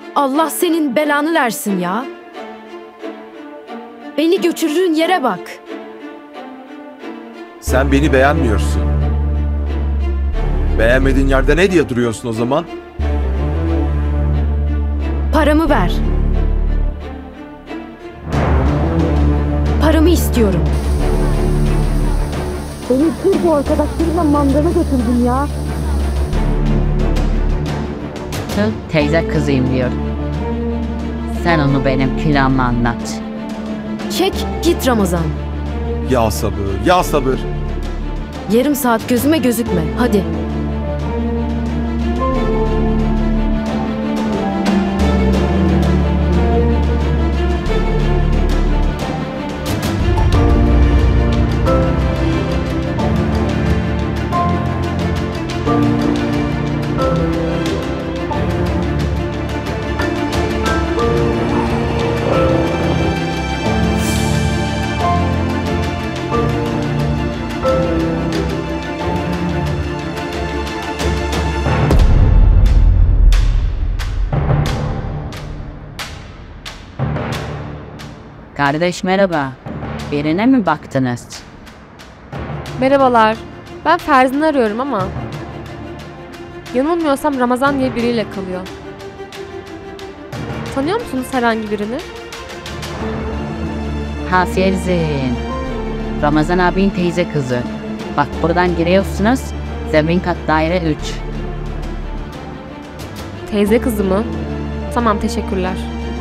Allah senin belanı versin ya. Beni götürdüğün yere bak. Sen beni beğenmiyorsun. Beğenmediğin yerde ne diye duruyorsun o zaman? Paramı ver. Paramı istiyorum. Beni Türk arkadaşlarımla mandana götürdün ya. Teyze kızıyım diyor. Sen onu benim külahıma anlat. Çek git Ramazan. Ya sabır, ya sabır. Yarım saat gözüme gözükme. Hadi. Kardeş merhaba. Birine mi baktınız? Merhabalar. Ben Ferzin'i arıyorum ama yanılmıyorsam Ramazan diye biriyle kalıyor. Tanıyor musunuz herhangi birini? Ha Ferzin. Ramazan abinin teyze kızı. Bak buradan giriyorsunuz. Zemin kat daire 3. Teyze kızı mı? Tamam, teşekkürler.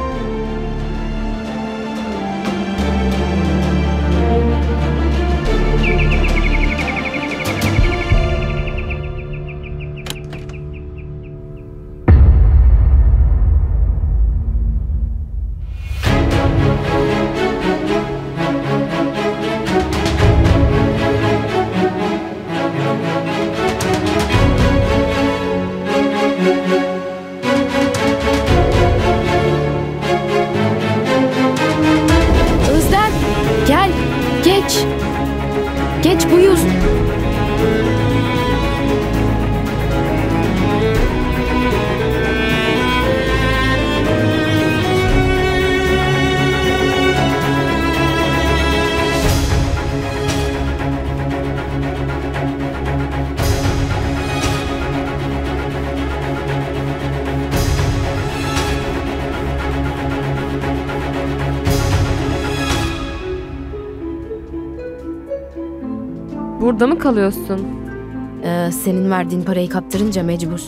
Özlem gel. Geç. Geç buyur. Burada mı kalıyorsun? Senin verdiğin parayı kaptırınca mecbur.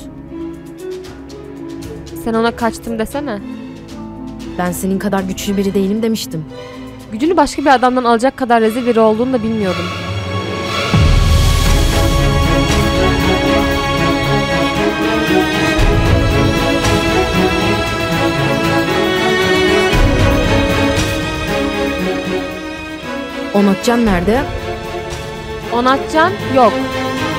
Sen ona kaçtım desene. Ben senin kadar güçlü biri değilim demiştim. Gücünü başka bir adamdan alacak kadar rezil biri olduğunu da bilmiyordum. Onatcan nerede? Onatcan yok.